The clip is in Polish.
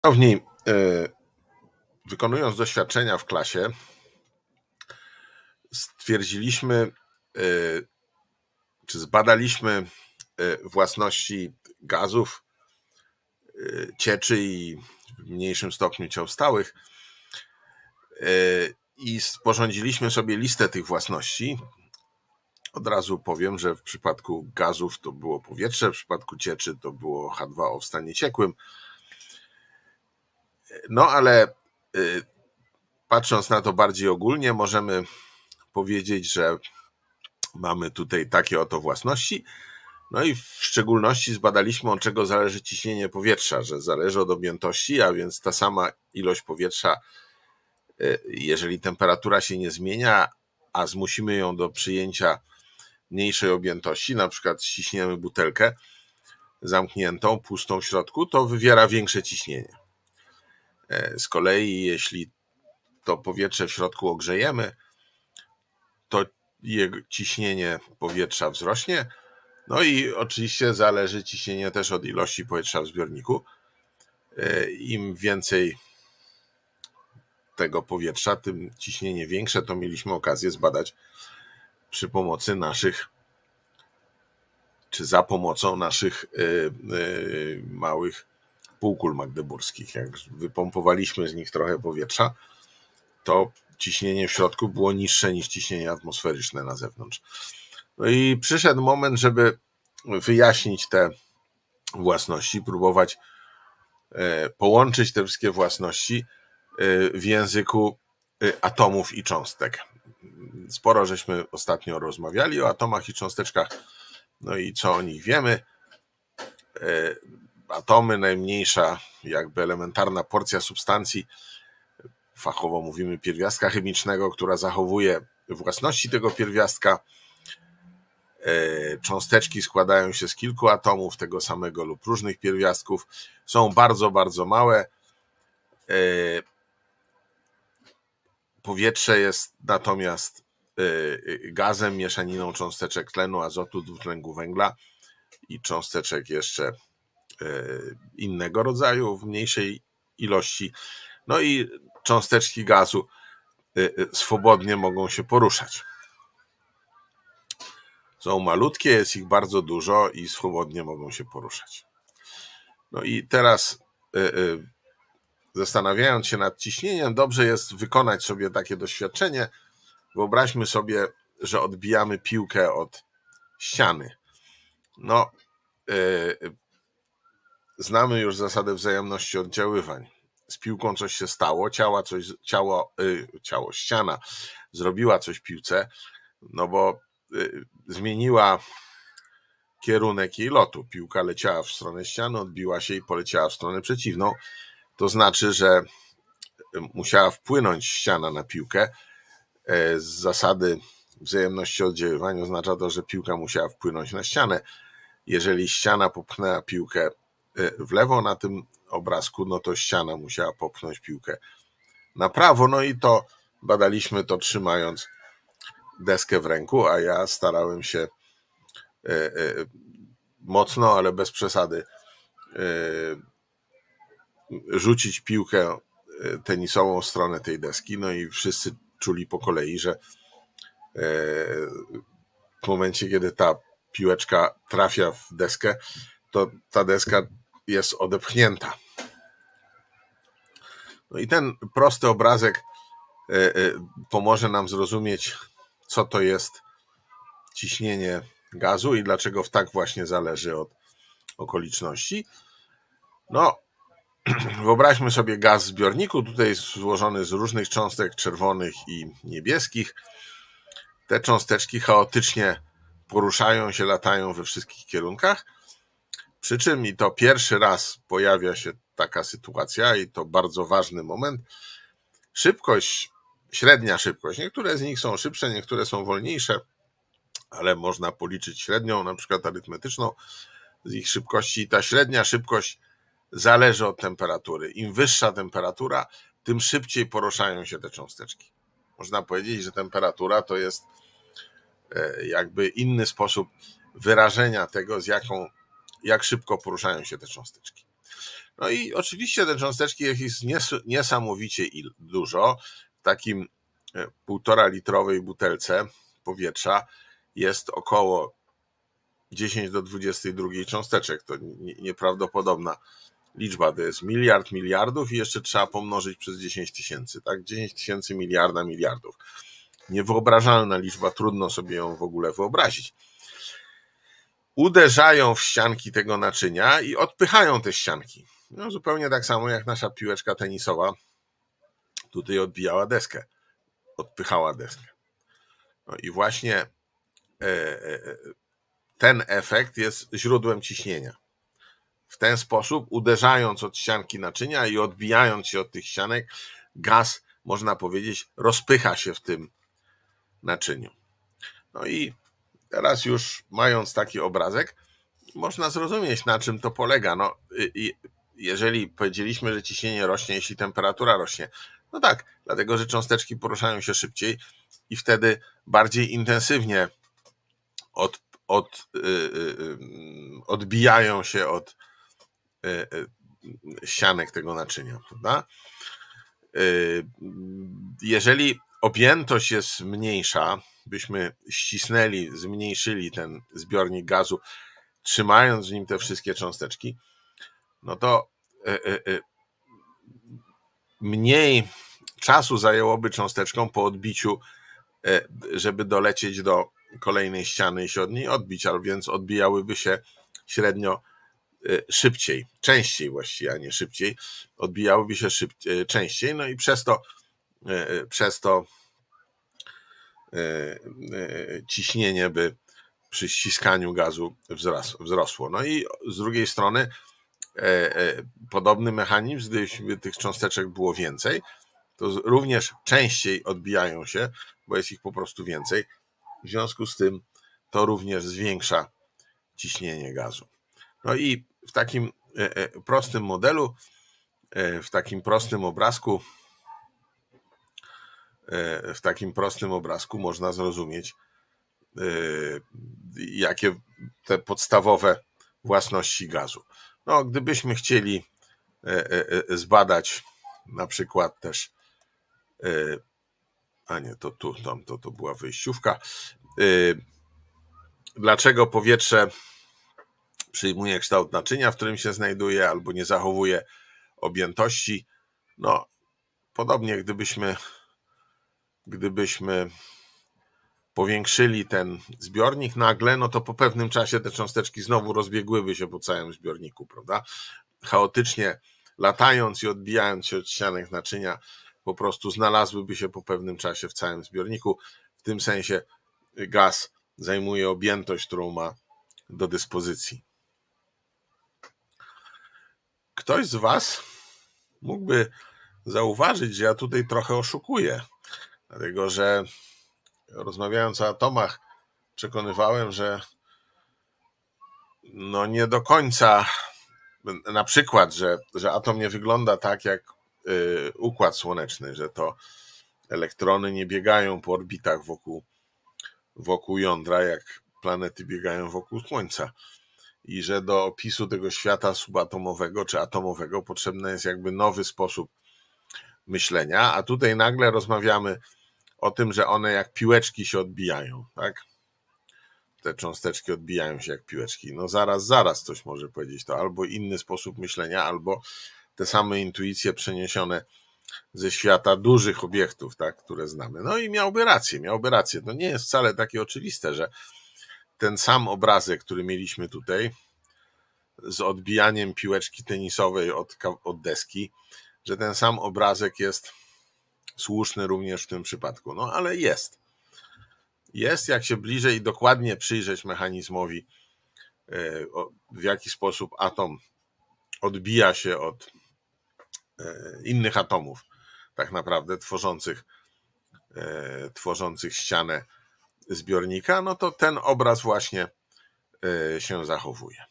Szanowni, wykonując doświadczenia w klasie, stwierdziliśmy, czy zbadaliśmy własności gazów, cieczy i w mniejszym stopniu ciał stałych i sporządziliśmy sobie listę tych własności. Od razu powiem, że w przypadku gazów to było powietrze, w przypadku cieczy to było H2O w stanie ciekłym. No ale patrząc na to bardziej ogólnie, możemy powiedzieć, że mamy tutaj takie oto własności. No i w szczególności zbadaliśmy, od czego zależy ciśnienie powietrza, że zależy od objętości, a więc ta sama ilość powietrza, jeżeli temperatura się nie zmienia, a zmusimy ją do przyjęcia mniejszej objętości, na przykład ściśniemy butelkę zamkniętą, pustą w środku, to wywiera większe ciśnienie. Z kolei jeśli to powietrze w środku ogrzejemy, to jego ciśnienie powietrza wzrośnie. No i oczywiście zależy ciśnienie też od ilości powietrza w zbiorniku. Im więcej tego powietrza, tym ciśnienie większe. To mieliśmy okazję zbadać przy pomocy naszych, czy za pomocą naszych małych półkul magdeburskich. Jak wypompowaliśmy z nich trochę powietrza, to ciśnienie w środku było niższe niż ciśnienie atmosferyczne na zewnątrz. No i przyszedł moment, żeby wyjaśnić te własności, próbować połączyć te wszystkie własności w języku atomów i cząstek. Sporo żeśmy ostatnio rozmawiali o atomach i cząsteczkach, no i co o nich wiemy. Atomy, najmniejsza jakby elementarna porcja substancji, fachowo mówimy pierwiastka chemicznego, która zachowuje własności tego pierwiastka. Cząsteczki składają się z kilku atomów tego samego lub różnych pierwiastków. Są bardzo, bardzo małe. Powietrze jest natomiast gazem, mieszaniną cząsteczek tlenu, azotu, dwutlenku węgla i cząsteczek jeszcze innego rodzaju w mniejszej ilości. No i cząsteczki gazu swobodnie mogą się poruszać. Są malutkie, jest ich bardzo dużo i swobodnie mogą się poruszać. No i teraz zastanawiając się nad ciśnieniem, dobrze jest wykonać sobie takie doświadczenie. Wyobraźmy sobie, że odbijamy piłkę od ściany. No, znamy już zasadę wzajemności oddziaływań. Z piłką coś się stało, ściana zrobiła coś piłce, no bo zmieniła kierunek jej lotu. Piłka leciała w stronę ściany, odbiła się i poleciała w stronę przeciwną. To znaczy, że musiała wpłynąć ściana na piłkę. Z zasady wzajemności oddziaływań oznacza to, że piłka musiała wpłynąć na ścianę. Jeżeli ściana popchnęła piłkę w lewo na tym obrazku, no to ściana musiała popchnąć piłkę na prawo. No i to badaliśmy to trzymając deskę w ręku, a ja starałem się mocno, ale bez przesady rzucić piłkę tenisową w stronę tej deski. No i wszyscy czuli po kolei, że w momencie, kiedy ta piłeczka trafia w deskę, to ta deska jest odepchnięta. No i ten prosty obrazek pomoże nam zrozumieć, co to jest ciśnienie gazu i dlaczego tak właśnie zależy od okoliczności. No, wyobraźmy sobie gaz w zbiorniku. Tutaj jest złożony z różnych cząstek czerwonych i niebieskich. Te cząsteczki chaotycznie poruszają się, latają we wszystkich kierunkach. Przy czym, i to pierwszy raz pojawia się taka sytuacja, i to bardzo ważny moment, średnia szybkość, niektóre z nich są szybsze, niektóre są wolniejsze, ale można policzyć średnią, na przykład arytmetyczną z ich szybkości. Ta średnia szybkość zależy od temperatury. Im wyższa temperatura, tym szybciej poruszają się te cząsteczki. Można powiedzieć, że temperatura to jest jakby inny sposób wyrażenia tego, jak szybko poruszają się te cząsteczki. No i oczywiście te cząsteczki jest niesamowicie dużo. W takim 1,5-litrowej butelce powietrza jest około 10 do 22 cząsteczek. To nieprawdopodobna liczba. To jest miliard miliardów i jeszcze trzeba pomnożyć przez 10 tysięcy. Tak? 10 tysięcy miliarda miliardów. Niewyobrażalna liczba, trudno sobie ją w ogóle wyobrazić. Uderzają w ścianki tego naczynia i odpychają te ścianki. No, zupełnie tak samo jak nasza piłeczka tenisowa tutaj odbijała deskę, odpychała deskę. No i właśnie ten efekt jest źródłem ciśnienia. W ten sposób, uderzając od ścianki naczynia i odbijając się od tych ścianek, gaz, można powiedzieć, rozpycha się w tym naczyniu. No i teraz już mając taki obrazek, można zrozumieć, na czym to polega. No, jeżeli powiedzieliśmy, że ciśnienie rośnie, jeśli temperatura rośnie, no tak, dlatego że cząsteczki poruszają się szybciej i wtedy bardziej intensywnie odbijają się od ścianek tego naczynia, prawda? Jeżeli objętość jest mniejsza, byśmy ścisnęli, zmniejszyli ten zbiornik gazu, trzymając w nim te wszystkie cząsteczki, no to mniej czasu zajęłoby cząsteczkom po odbiciu, żeby dolecieć do kolejnej ściany i się od niej odbić, ale więc odbijałyby się średnio szybciej, częściej właściwie, a nie szybciej, odbijałyby się częściej, no i przez to ciśnienie by przy ściskaniu gazu wzrosło. No i z drugiej strony podobny mechanizm, gdyby tych cząsteczek było więcej, to również częściej odbijają się, bo jest ich po prostu więcej. W związku z tym to również zwiększa ciśnienie gazu. No i w takim prostym modelu, w takim prostym obrazku można zrozumieć, jakie te podstawowe własności gazu. No, gdybyśmy chcieli zbadać na przykład też, a nie, to była wyjściówka, dlaczego powietrze przyjmuje kształt naczynia, w którym się znajduje, albo nie zachowuje objętości. No, podobnie gdybyśmy powiększyli ten zbiornik nagle, no to po pewnym czasie te cząsteczki znowu rozbiegłyby się po całym zbiorniku, prawda? Chaotycznie latając i odbijając się od ścianek naczynia, po prostu znalazłyby się po pewnym czasie w całym zbiorniku. W tym sensie gaz zajmuje objętość, którą ma do dyspozycji. Ktoś z Was mógłby zauważyć, że ja tutaj trochę oszukuję, dlatego że rozmawiając o atomach, przekonywałem, że no nie do końca, na przykład, że atom nie wygląda tak jak układ słoneczny, że to elektrony nie biegają po orbitach wokół jądra, jak planety biegają wokół Słońca. I że do opisu tego świata subatomowego czy atomowego potrzebny jest jakby nowy sposób myślenia, a tutaj nagle rozmawiamy o tym, że one jak piłeczki się odbijają, tak? Te cząsteczki odbijają się jak piłeczki. No zaraz ktoś może powiedzieć to albo inny sposób myślenia, albo te same intuicje przeniesione ze świata dużych obiektów, tak, które znamy. No i miałby rację. To nie jest wcale takie oczywiste, że ten sam obrazek, który mieliśmy tutaj z odbijaniem piłeczki tenisowej od deski, że ten sam obrazek jest słuszny również w tym przypadku. No ale jest. Jak się bliżej i dokładnie przyjrzeć mechanizmowi, w jaki sposób atom odbija się od innych atomów, tak naprawdę tworzących ścianę zbiornika, no to ten obraz właśnie się zachowuje.